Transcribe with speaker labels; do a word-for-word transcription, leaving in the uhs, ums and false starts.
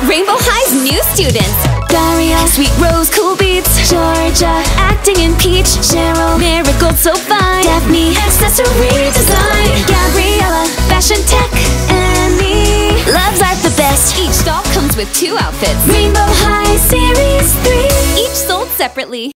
Speaker 1: Rainbow High's new students:
Speaker 2: Daria,
Speaker 1: Sweet Rose, cool beats;
Speaker 2: Georgia,
Speaker 1: acting in Peach;
Speaker 2: Sheryl,
Speaker 1: Marigold, so fine;
Speaker 2: Daphne,
Speaker 1: accessory design;
Speaker 2: Gabriella,
Speaker 1: fashion tech;
Speaker 2: and me.
Speaker 1: Loves art the best. Each doll comes with two outfits.
Speaker 2: Rainbow High Series three,
Speaker 1: each sold separately.